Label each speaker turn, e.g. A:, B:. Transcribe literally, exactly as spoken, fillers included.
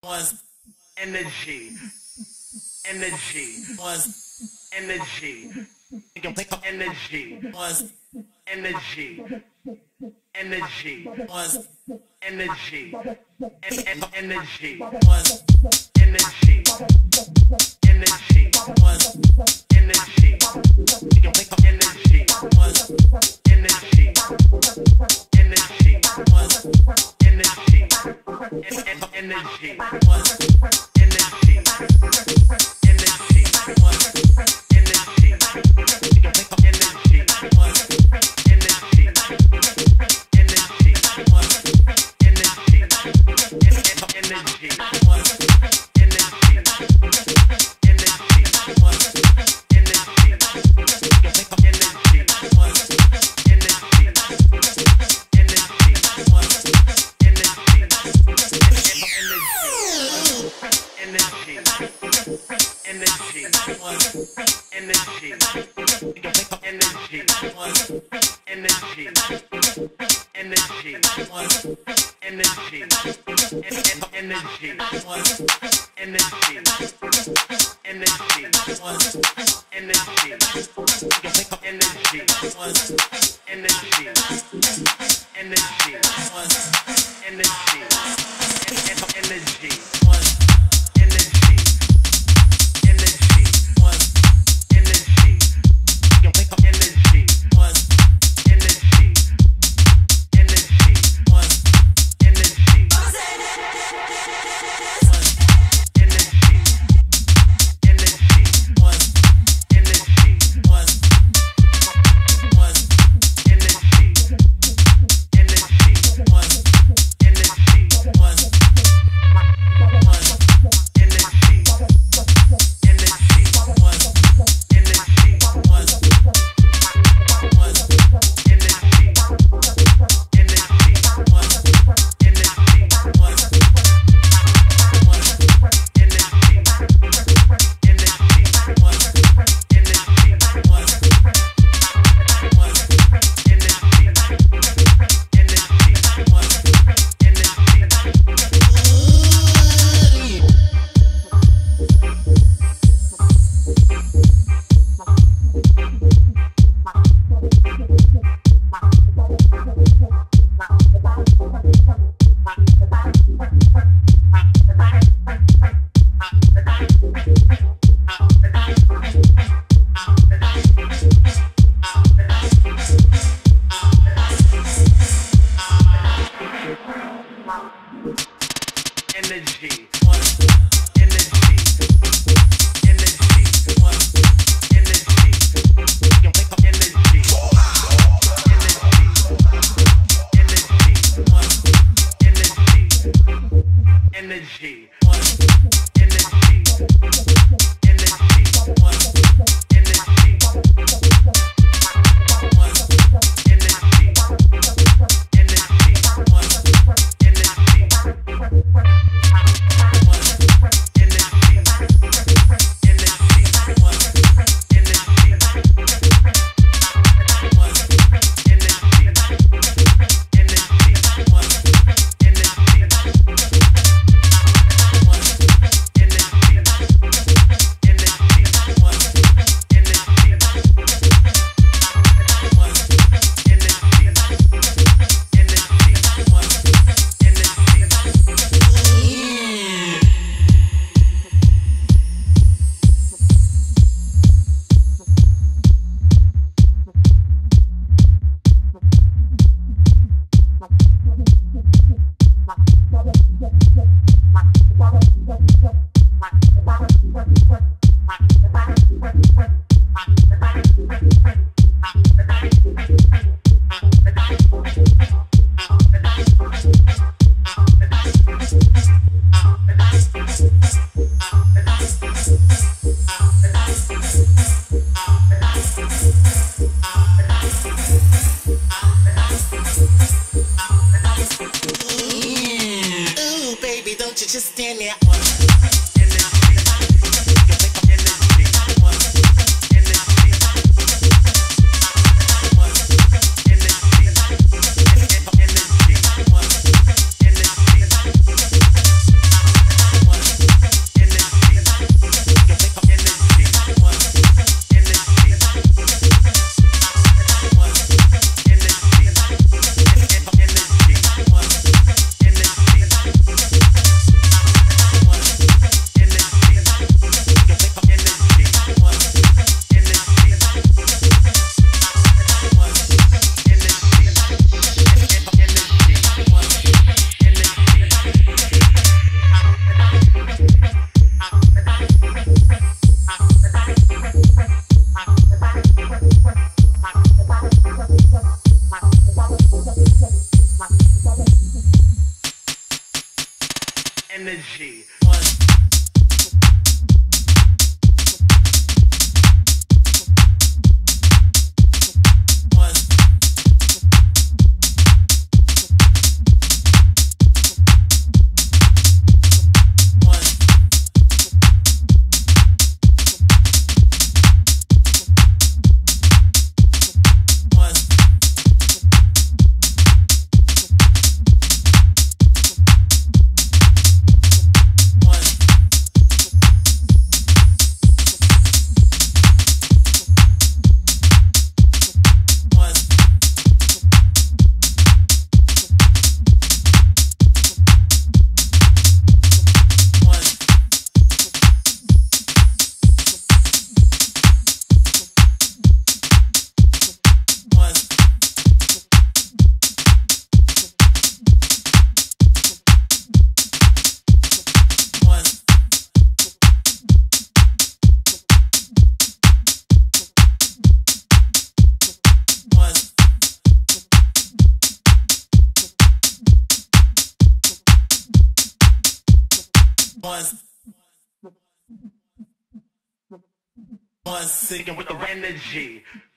A: was energy, energy was energy, energy was energy, energy was energy, and energy was energy, energy was energy, energy was energy, energy was energy, and energy was energy, energy was energy, energy was energy, energy was energy, and energy was energy, energy was energy, energy was energy, energy was energy, energy, energy was energy, energy was energy, energy was energy, and energy was energy, energy was energy, energy was energy, energy was energy, and energy was energy, energy was energy, energy was energy, energy was energy, was energy, energy was energy, was was energy, energy was energy, was was energy, energy was energy, was was energy, energy was energy, was was energy, energy was energy, was was energy, energy was energy. Energy was energy, energy was energy, energy, energy, energy was energy, energy was energy, energy was energy, was energy, energy was energy.
B: Ooh, baby, don't you just stand there.
A: Singing with the energy.